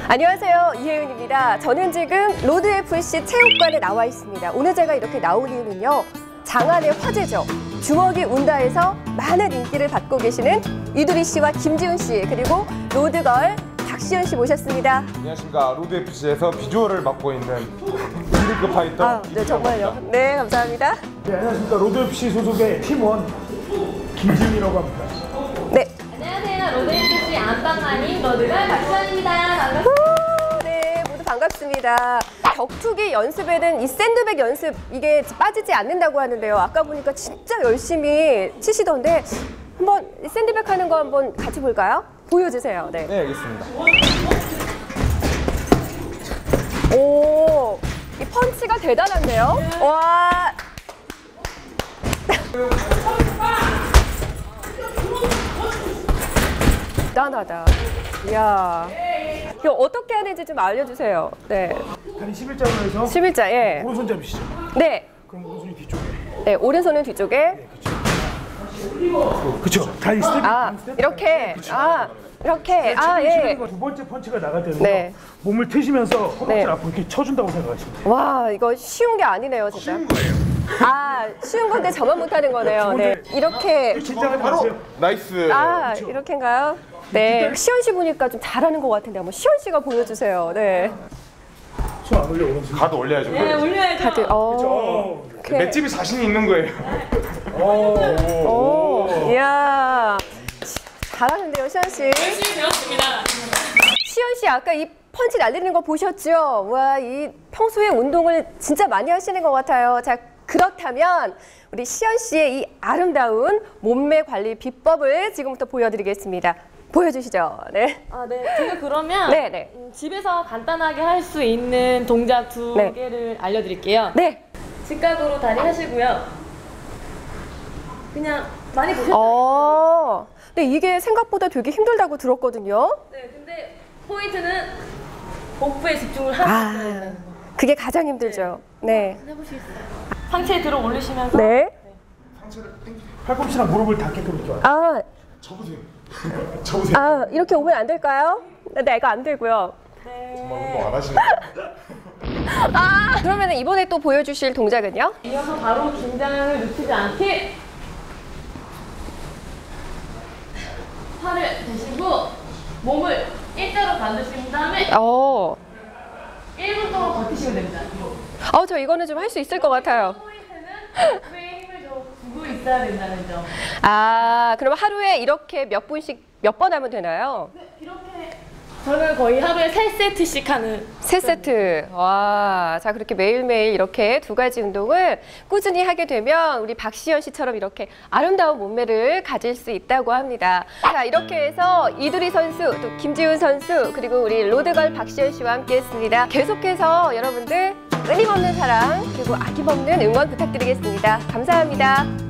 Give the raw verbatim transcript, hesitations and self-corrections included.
안녕하세요, 이혜윤입니다. 저는 지금 로드에프씨 체육관에 나와 있습니다. 오늘 제가 이렇게 나온 이유는요, 장안의 화제죠. 주먹이 운다에서 많은 인기를 받고 계시는 이두리 씨와 김지훈 씨, 그리고 로드걸 박시연 씨 모셨습니다. 안녕하십니까. 로드에프씨에서 비주얼을 맡고 있는 힐리급 파이터. 아, 네, 정말요. 네, 감사합니다. 네, 안녕하십니까. 로드에프씨 소속의 팀원 김지훈이라고 합니다. 네. 안녕하세요. 로드에프씨 안방마님 로드걸 박시연입니다. 반갑습니다. 네, 모두 반갑습니다. 격투기 연습에는 이 샌드백 연습 이게 빠지지 않는다고 하는데요. 아까 보니까 진짜 열심히 치시던데 한번 샌드백 하는 거 한번 같이 볼까요? 보여주세요. 네. 네, 알겠습니다. 오, 이 펀치가 대단한데요? 와. 대단하다. 이야. 이거 어떻게 하는지 좀 알려주세요. 네. 다리 십일자로 해서 십일자, 예. 오른손 잡으시죠. 네. 그럼 오른손이 뒤쪽에. 네, 오른손은 뒤쪽에. 그렇죠. 다리 스텝. 아, 이렇게. 아, 이렇게. 아, 예. 두 번째 펀치가 나갈 때는 네. 몸을 트시면서 허벅지 네. 앞으로 이렇게 쳐준다고 생각하시면 돼요. 와, 이거 쉬운 게 아니네요, 진짜. 쉬운 거예요. 아, 쉬운 건데 저만 못하는 거네요. 네. 이렇게. 긴장하지 바로 마세요. 나이스. 아, 이렇게인가요? 네. 시연 씨 보니까 좀 잘하는 것 같은데 한번 시연 씨가 보여주세요. 네. 손 안 올려 오른손. 가드 올려야죠. 네, 올려야죠. 다들, 어. 어. 오케이. 맷집이 자신이 있는 거예요. 오, 이야. 잘하는데요, 시연 씨. 열심히 배웠습니다. 시연 씨 아까 이 펀치 날리는 거 보셨죠? 와, 이 평소에 운동을 진짜 많이 하시는 것 같아요. 자, 그렇다면 우리 시연 씨의 이 아름다운 몸매 관리 비법을 지금부터 보여드리겠습니다. 보여주시죠. 네. 아, 네. 제가 그러면 네, 네. 음, 집에서 간단하게 할 수 있는 동작 두 네. 개를 알려드릴게요. 네. 직각으로 다리 하시고요. 그냥 많이 보셨죠? 어. 근데 이게 생각보다 되게 힘들다고 들었거든요. 네, 근데 포인트는 복부에 집중을 하고 아, 있다는 거. 그게 가장 힘들죠. 네. 해보시겠어요? 상체 들어 올리시면서 네. 팔꿈치랑 무릎을 닿게끔 이렇게 와요. 아, 접으세요. 접으세요. 아, 이렇게 오면 안 될까요? 네, 이거 안 되고요. 정말 운동 안 하시는 거예요. 아, 그러면 이번에 또 보여주실 동작은요? 이어서 바로 긴장을 늦추지 않게 팔을 대시고 몸을 일자로 만드신 다음에 어. 일 분 동안 버티시면 됩니다. 어, 저 이거는 좀 할 수 있을 것 같아요. 포인트는 복부에 힘을 좀 주고 있어야 된다는 점. 아, 그럼 하루에 이렇게 몇 분씩 몇 번 하면 되나요? 이렇게 저는 거의 하루에 세 세트씩 하는. 세 세트. 와, 자, 그렇게 매일매일 이렇게 두 가지 운동을 꾸준히 하게 되면 우리 박시연 씨처럼 이렇게 아름다운 몸매를 가질 수 있다고 합니다. 자, 이렇게 해서 이두리 선수, 또 김지훈 선수, 그리고 우리 로드걸 박시연 씨와 함께 했습니다. 계속해서 여러분들 끊임없는 사랑, 그리고 아낌없는 응원 부탁드리겠습니다. 감사합니다.